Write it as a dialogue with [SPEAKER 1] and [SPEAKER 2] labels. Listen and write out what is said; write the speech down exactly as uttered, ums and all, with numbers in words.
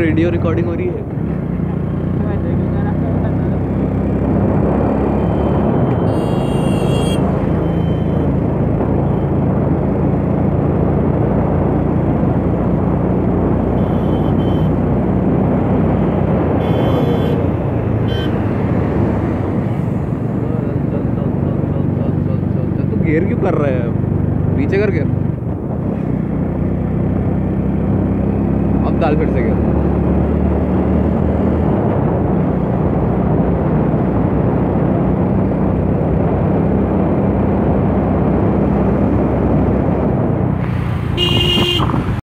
[SPEAKER 1] Radio recording हो रही है। गेयर क्यों कर रहा है? नीचे कर गेयर। अब डाल फिर से गेयर।